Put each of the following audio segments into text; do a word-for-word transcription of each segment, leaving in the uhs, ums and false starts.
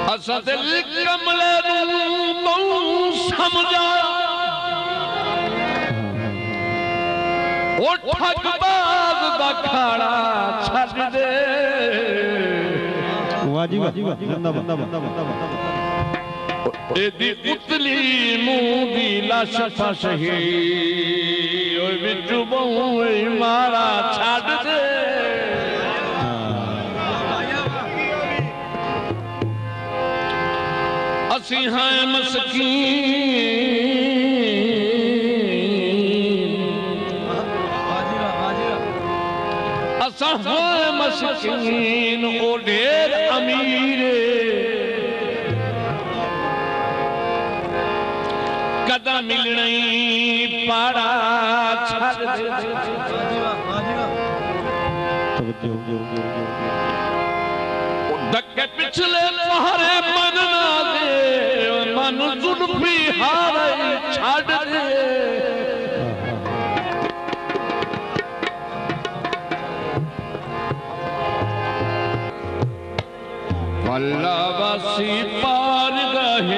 असा दिल कमले नू समझा ओ ठगबाज दा खाड़ा छड़ दे वाह जी वाह जिंदाबाद एदी उतली मुंह दी लाश फसही ओए बिचू बहु मारा छड़ दे असी हैं मस्कीन असा हैं मस्कीन ओ ढेर अमीर कदा मिलना पाड़ा छड़ दे धक्के पिछले पहाड़े मन ना दे मन जुल्फी हारे छड़ दे वल्ला वासी पार गए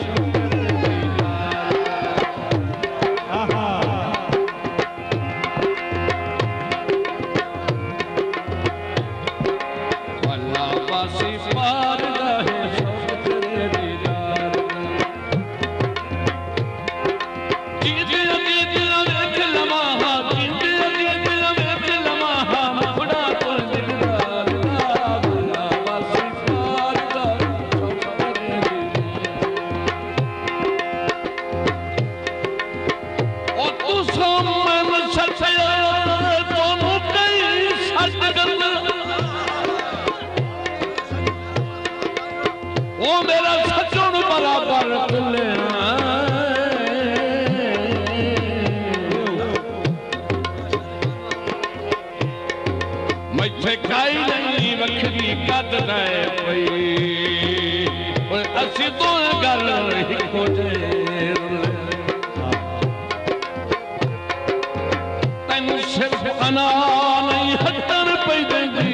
तेन सिर्फ अना नहीं हटन पई देंदी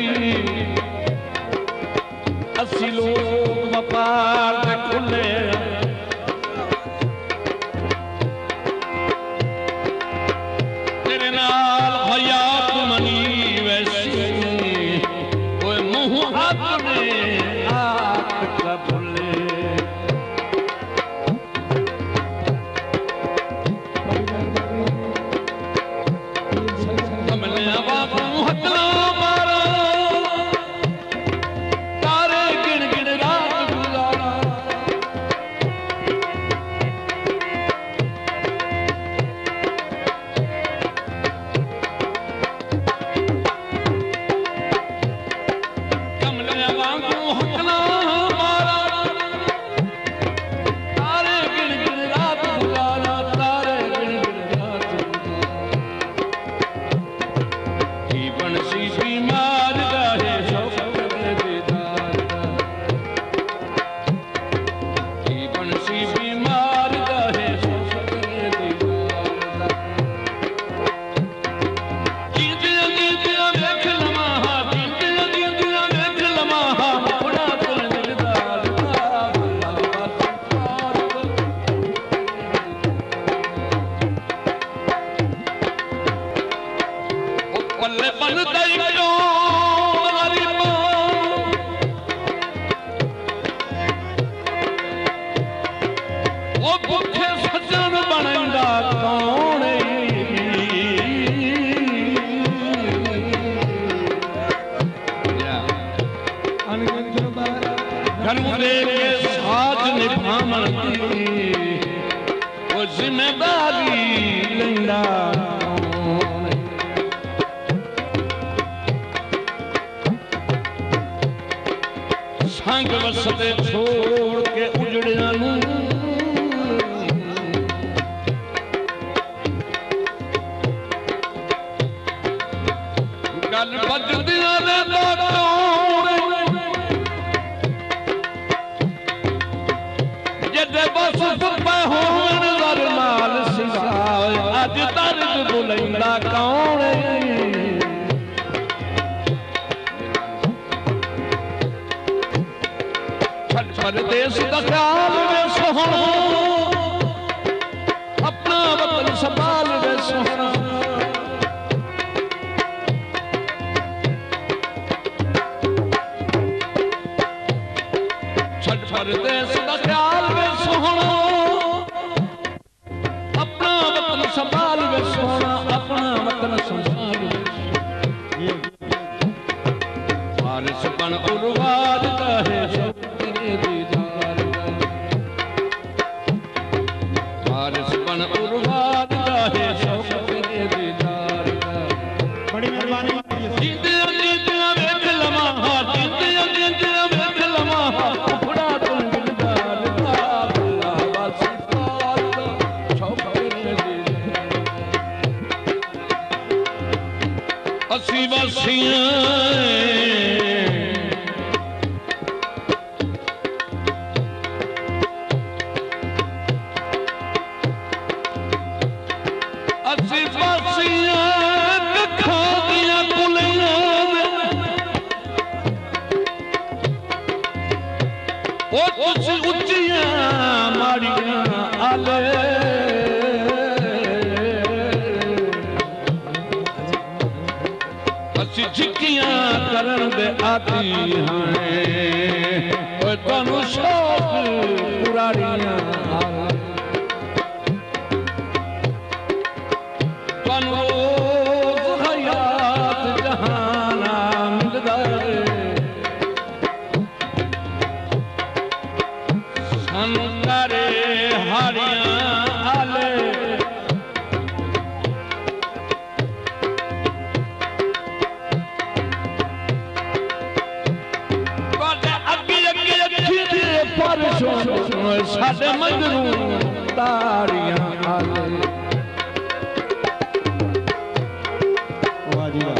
असी लोग व्यापार दे खुले तेरे नाल हयात मनी वैसी ओए मुंह अपने आप कबूले संग वसते छोड़ के उजड़िया गल बजदिया ने जदे बस सुपे होवन दर माल सिवाए अज दर्द बुलंदा कौन छड़ परदेस दा ख्याल वे सोहना अपना वतन संभाल वे सोहना छड़ परदेस दा ख्याल वे सोहना अपना वतन संभाल वे सोहना अपना वतन संभाल वे वारिस बन उर्वाद का है शौक तेरे दीदार का वारिस बन उर्वाद का है शौक तेरे दीदार का बड़ी मेहरबानी जींदियां जींदियां वेख लम्हा जींदियां जींदियां वेख लम्हा उखड़ा तुम दिलदार का अल्लाह वासी पाक का शौक तेरे दीदार असी वासियां झिकियां करन दे आती हैं तनु शौक पुरानियां तनु रोज हयात जहाना मिलदा संकरे हारियां आले साडे मंजरू तारियां आले वाह जी वाह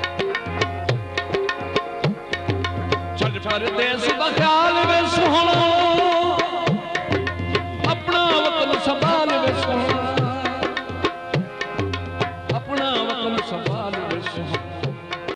छड़ परदेस दा ख्याल वे सोहना